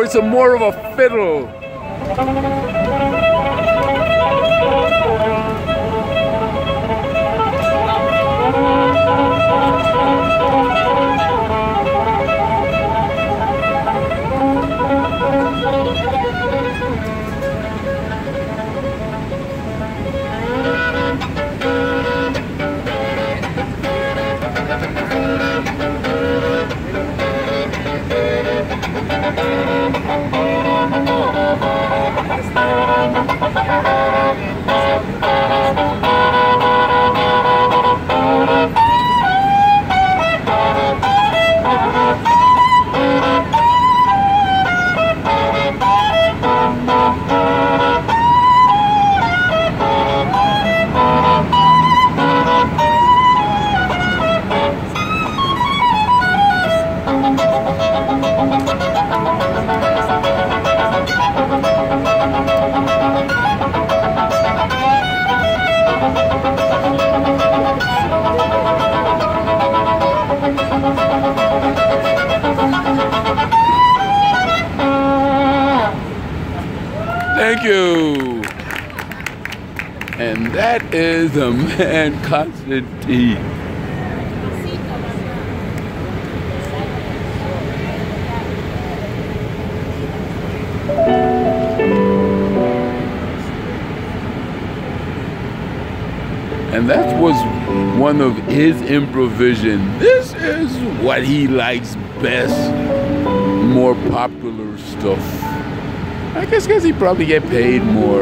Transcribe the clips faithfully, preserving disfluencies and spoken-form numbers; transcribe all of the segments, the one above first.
heard some more of a fiddle. Thank you. And that is the man, Constantine. And that was one of his improvisations. This is what he likes best, more popular stuff. I guess because he probably get paid more.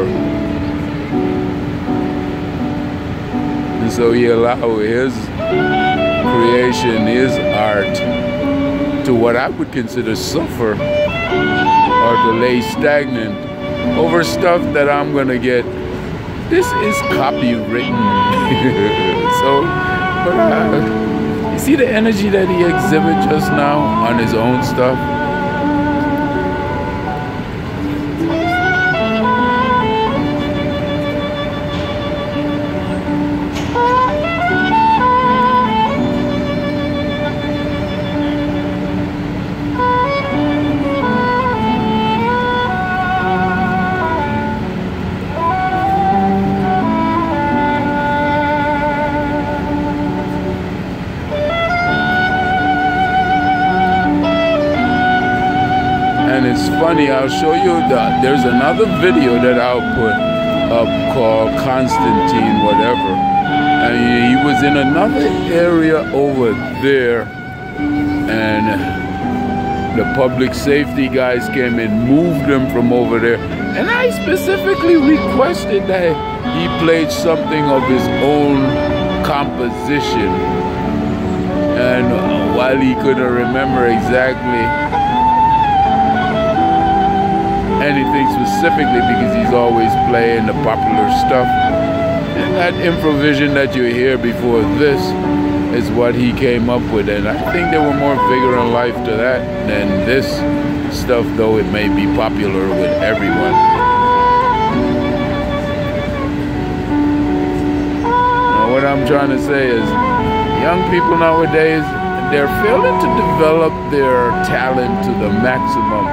And so he allow his creation, his art, to what I would consider suffer or to lay stagnant over stuff that I'm gonna get. This is copywritten. So, but uh, you see the energy that he exhibits just now on his own stuff? It's funny, I'll show you that there's another video that I'll put up called Constantine whatever, and he was in another area over there, and the public safety guys came and moved him from over there, and I specifically requested that he played something of his own composition, and while he couldn't remember exactly anything specifically because he's always playing the popular stuff, and that improvisation that you hear before this is what he came up with, and I think there were more vigor and life to that than this stuff, though it may be popular with everyone. Now, what I'm trying to say is young people nowadays, they're failing to develop their talent to the maximum,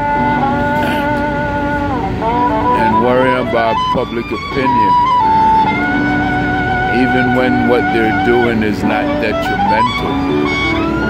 worrying about public opinion, even when what they're doing is not detrimental.